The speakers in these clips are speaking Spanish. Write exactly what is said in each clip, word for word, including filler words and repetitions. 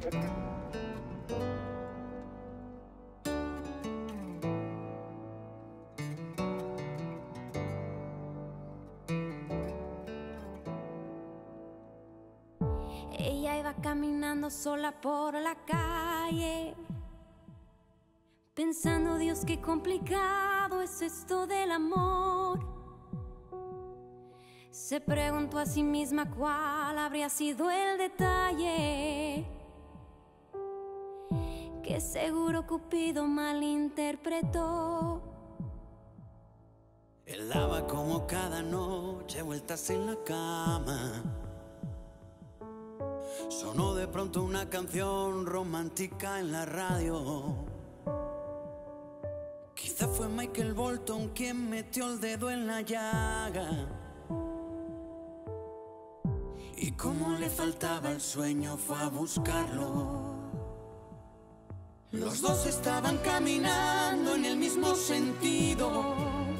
Ella iba caminando sola por la calle, pensando, Dios, qué complicado es esto del amor. Se preguntó a sí misma cuál habría sido el detalle que seguro Cupido malinterpretó. Él daba como cada noche vueltas en la cama. Sonó de pronto una canción romántica en la radio. Quizá fue Michael Bolton quien metió el dedo en la llaga. Y como le faltaba el sueño fue a buscarlo. Los dos estaban caminando en el mismo sentido.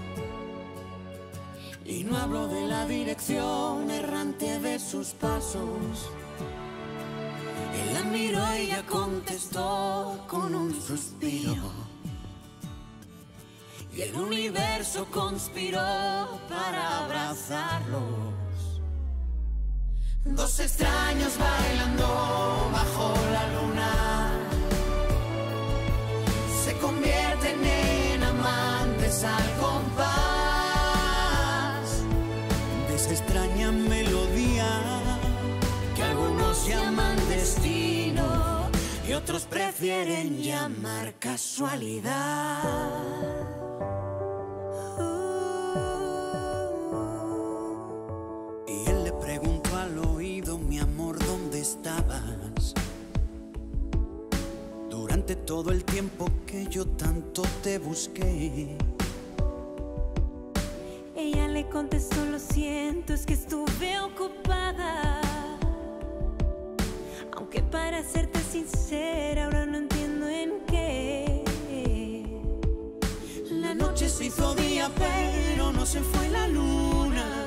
Y no hablo de la dirección errante de sus pasos. Él la miró y ella contestó con un suspiro. Y el universo conspiró para abrazarlos. Dos extraños bailando bajo la luna se convierten en amantes al compás de esa extraña melodía que algunos llaman destino y otros prefieren llamar casualidad. Y él le preguntó al oído, mi amor, ¿dónde estabas? Durante todo el tiempo que yo tanto te busqué. Ella le contestó, lo siento, es que estuve ocupada. Aunque para serte sincera, ahora no entiendo en qué. La noche se hizo día, pero no se fue la luna.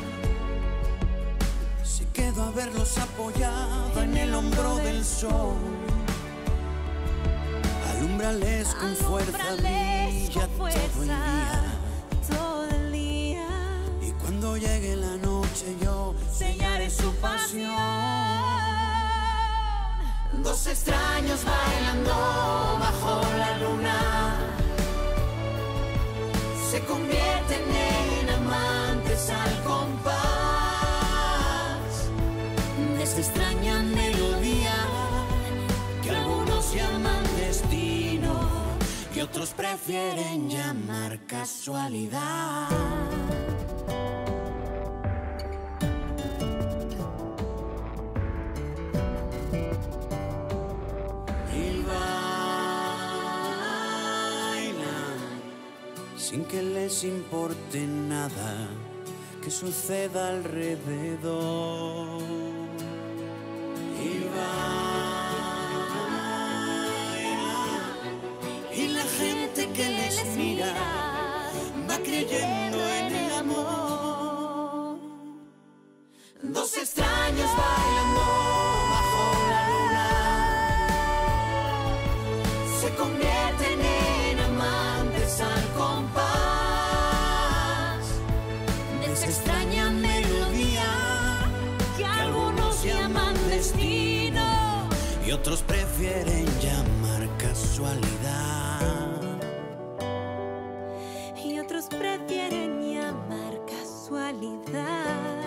Se quedó a verlos apoyado en el hombro del sol. Alúmbrales con fuerza, brilla todo el día. Todo el día. Y cuando llegue la noche yo sellaré su pasión. Dos extraños bailando bajo la luna se convierten en amantes al compás de esa extraña melodía que algunos llaman destino y otros prefieren llamar casualidad. Sin que les importe nada que suceda alrededor. Y bailan, y la gente que les mira va creyendo en el amor. Dos extraños bailando bajo la luna se convierten en amantes al compás de esa extraña melodía que algunos llaman destino y otros prefieren llamar casualidad. Y otros prefieren llamar casualidad.